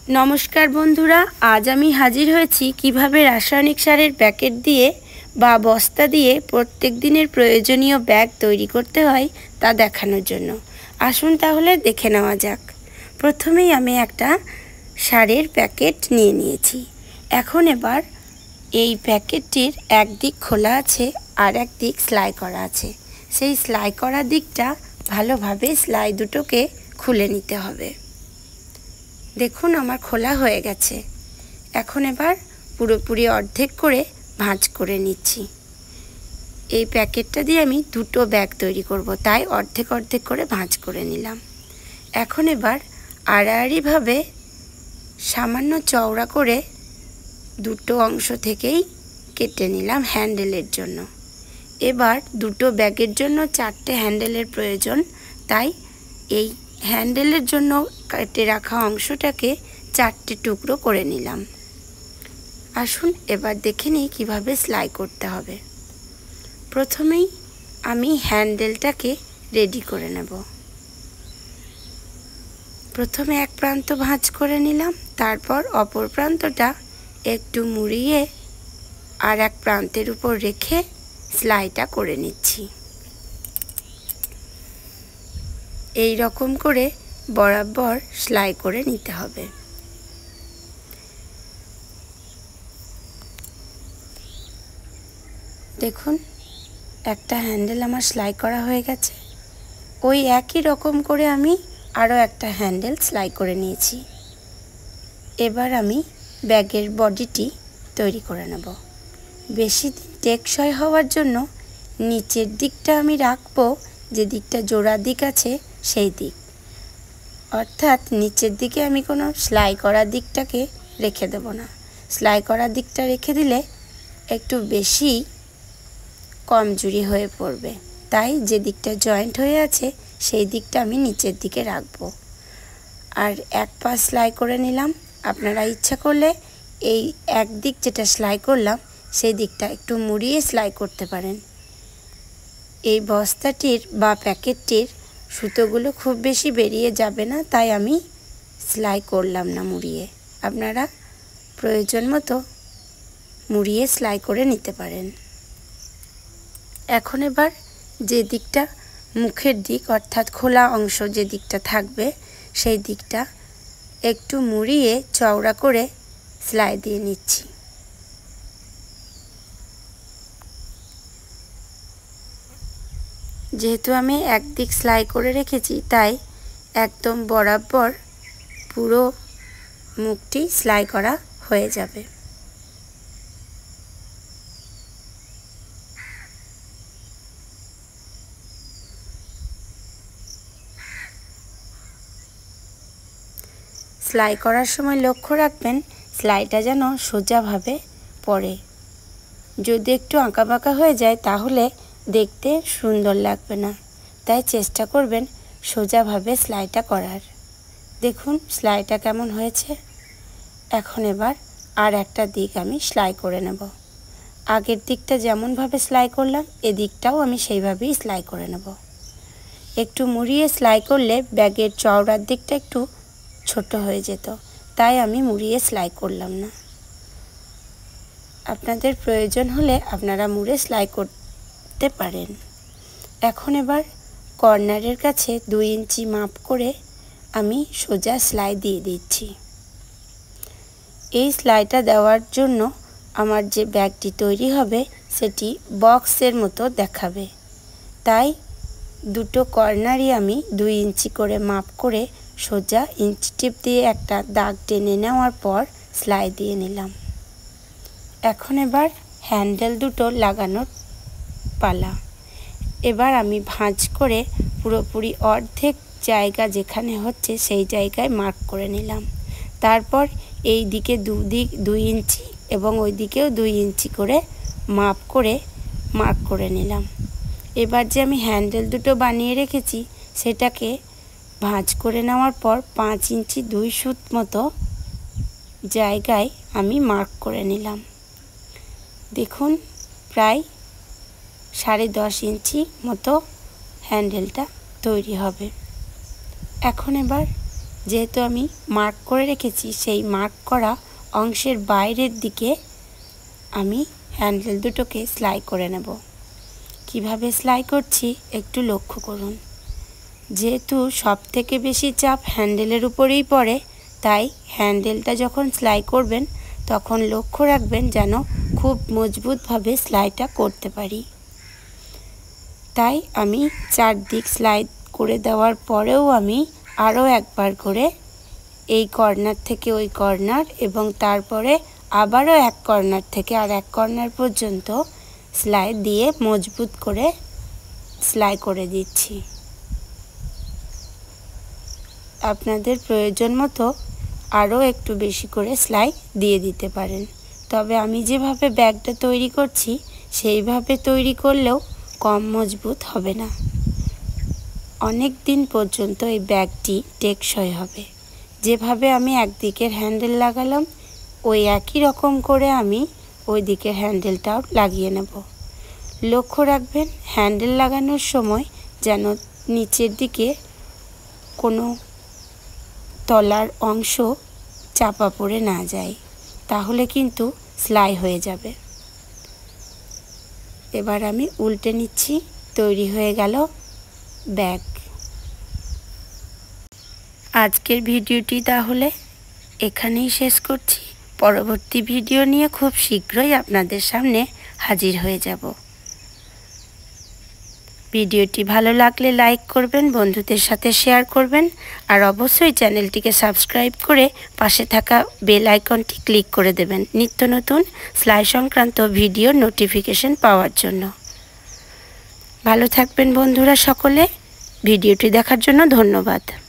নমস্কার বন্ধুরা, আজ আমি হাজির হয়েছি কিভাবে রাসায়নিক সারের প্যাকেট দিয়ে বা বস্তা দিয়ে প্রত্যেক দিনের প্রয়োজনীয় ব্যাগ তৈরি করতে হয় তা দেখানোর জন্য। আসুন তাহলে দেখে নেওয়া যাক। প্রথমেই আমি একটা সারের প্যাকেট নিয়ে নিয়েছি। এখন এবার এই প্যাকেটটির একদিক খোলা আছে আর একদিক সেলাই করা আছে। সেই সেলাই করা দিকটা ভালোভাবে সেলাই দুটোকে খুলে নিতে হবে। দেখুন আমার খোলা হয়ে গেছে। এখন এবার পুরোপুরি অর্ধেক করে ভাঁজ করে নিচ্ছি। এই প্যাকেটটা দিয়ে আমি দুটো ব্যাগ তৈরি করব, তাই অর্ধেক অর্ধেক করে ভাঁজ করে নিলাম। এখন এবার আড়াআড়িভাবে সামান্য চওড়া করে দুটো অংশ থেকেই কেটে নিলাম হ্যান্ডেলের জন্য। এবার দুটো ব্যাগের জন্য 4টে হ্যান্ডেলের প্রয়োজন, তাই এই হ্যান্ডেলের জন্য কেটে রাখা অংশটাকে 4টে টুকরো করে নিলাম। আসুন এবার দেখে নিই কীভাবে সেলাই করতে হবে। প্রথমেই আমি হ্যান্ডেলটাকে রেডি করে নেব। প্রথমে এক প্রান্ত ভাঁজ করে নিলাম, তারপর অপর প্রান্তটা একটু মুড়িয়ে আর এক প্রান্তের উপর রেখে সেলাইটা করে নিচ্ছি। এই রকম করে বরাবর সেলাই করে নিতে হবে। দেখুন একটা হ্যান্ডেল আমার সেলাই করা হয়ে গেছে। ওই একই রকম করে আমি আরও একটা হ্যান্ডেল সেলাই করে নিয়েছি। এবার আমি ব্যাগের বডিটি তৈরি করে নেব। বেশি দিন টেকসই হওয়ার জন্য নিচের দিকটা আমি রাখবো যে দিকটা জোড়া দিক আছে সেই দিক, অর্থাৎ নিচের দিকে আমি কোনো সেলাই করা দিকটাকে রেখে দেব না। সেলাই করা দিকটা রেখে দিলে একটু বেশি কমজোরি হয়ে পড়বে, তাই যে দিকটা জয়েন্ট হয়ে আছে সেই দিকটা আমি নিচের দিকে রাখবো। আর এক পাশ সেলাই করে নিলাম। আপনারা ইচ্ছা করলে এই এক দিক যেটা সেলাই করলাম সেই দিকটা একটু মুড়িয়ে সেলাই করতে পারেন। এই বস্তাটির বা প্যাকেটটির সুতোগুলো খুব বেশি বেরিয়ে যাবে না, তাই আমি সেলাই করলাম না মুড়িয়ে। আপনারা প্রয়োজন মতো মুড়িয়ে সেলাই করে নিতে পারেন। এখন এবার যে দিকটা মুখের দিক অর্থাৎ খোলা অংশ যে দিকটা থাকবে সেই দিকটা একটু মুড়িয়ে চওড়া করে সেলাই দিয়ে নিচ্ছি। যেহেতু আমি একদিক সেলাই করে রেখেছি তাই একদম বরাবর পুরো মুখটি সেলাই করা হয়ে যাবে। সেলাই করার সময় লক্ষ্য রাখবেন সেলাইটা যেন সোজাভাবে পড়ে। যদি একটু আঁকাবাঁকা হয়ে যায় তাহলে দেখতে সুন্দর লাগবে না, তাই চেষ্টা করবেন সোজাভাবে সেলাইটা করার। দেখুন সেলাইটা কেমন হয়েছে। এখন এবার আর একটা দিক আমি সেলাই করে নেব। আগের দিকটা যেমনভাবে সেলাই করলাম এদিকটাও আমি সেইভাবেই সেলাই করে নেব। একটু মুড়িয়ে সেলাই করলে ব্যাগের চওড়ার দিকটা একটু ছোট হয়ে যেত, তাই আমি মুড়িয়ে সেলাই করলাম না। আপনাদের প্রয়োজন হলে আপনারা মুড়ে সেলাই করতে পারেন। এখন এবার কর্নারের কাছে 2 ইঞ্চি মাপ করে আমি সোজা সেলাই দিয়ে দিচ্ছি। এই সেলাইটা দেওয়ার জন্য আমার যে ব্যাগটি তৈরি হবে সেটি বক্সের মতো দেখাবে, তাই দুটো কর্নারই আমি 2 ইঞ্চি করে মাপ করে সোজা ইঞ্চি টিপ দিয়ে একটা দাগ টেনে নেওয়ার পর সেলাই দিয়ে নিলাম। এখন এবার হ্যান্ডেল দুটো লাগানোর পালা। এবার আমি ভাঁজ করে পুরোপুরি অর্ধেক জায়গা যেখানে হচ্ছে সেই জায়গায় মার্ক করে নিলাম। তারপর এই দিকে 2 ইঞ্চি এবং ওই দিকেও 2 ইঞ্চি করে মাপ করে মার্ক করে নিলাম। এবার যে আমি হ্যান্ডেল দুটো বানিয়ে রেখেছি সেটাকে ভাঁজ করে নেওয়ার পর 5 ইঞ্চি 2 সুত মতো জায়গায় আমি মার্ক করে নিলাম। দেখুন প্রায় 10.5 ইঞ্চি মতো হ্যান্ডেলটা তৈরি হবে। এখন এবার যেহেতু আমি মার্ক করে রেখেছি, সেই মার্ক করা অংশের বাইরের দিকে আমি হ্যান্ডেল দুটোকে সেলাই করে নেব। কিভাবে সেলাই করছি একটু লক্ষ্য করুন। যেহেতু সবথেকে বেশি চাপ হ্যান্ডেলের উপরেই পড়ে, তাই হ্যান্ডেলটা যখন সেলাই করবেন তখন লক্ষ্য রাখবেন যেন খুব মজবুতভাবে সেলাইটা করতে পারি। তাই আমি চারদিক সেলাই করে দেওয়ার পরেও আমি আরও একবার করে এই কর্নার থেকে ওই কর্নার এবং তারপরে আবারও এক কর্নার থেকে আর এক কর্নার পর্যন্ত সেলাই দিয়ে মজবুত করে সেলাই করে দিচ্ছি। আপনাদের প্রয়োজন মতো আরও একটু বেশি করে সেলাই দিয়ে দিতে পারেন। তবে আমি যেভাবে ব্যাগটা তৈরি করছি সেইভাবে তৈরি করলেও কম মজবুত হবে না। অনেক দিন পর্যন্ত এই ব্যাগটি টেকসই হবে। যেভাবে আমি একদিকের হ্যান্ডেল লাগালাম ওই একই রকম করে আমি ওই দিকের হ্যান্ডেলটাও লাগিয়ে নেব। লক্ষ্য রাখবেন হ্যান্ডেল লাগানোর সময় যেন নিচের দিকে কোনো তলার অংশ চাপা পড়ে না যায়, তাহলে কিন্তু সেলাই হয়ে যাবে। এবার আমি উল্টে নিচ্ছি। তৈরি হয়ে গেল ব্যাগ। আজকের ভিডিওটি তাহলে এখানেই শেষ করছি। পরবর্তী ভিডিও নিয়ে খুব শীঘ্রই আপনাদের সামনে হাজির হয়ে যাব। ভিডিওটি ভালো লাগলে লাইক করবেন, বন্ধুদের সাথে শেয়ার করবেন, আর অবশ্যই চ্যানেলটিকে সাবস্ক্রাইব করে পাশে থাকা বেল আইকনটি ক্লিক করে দেবেন নিত্য নতুন সেলাই সংক্রান্ত ভিডিওর নোটিফিকেশন পাওয়ার জন্য। ভালো থাকবেন বন্ধুরা সকলে। ভিডিওটি দেখার জন্য ধন্যবাদ।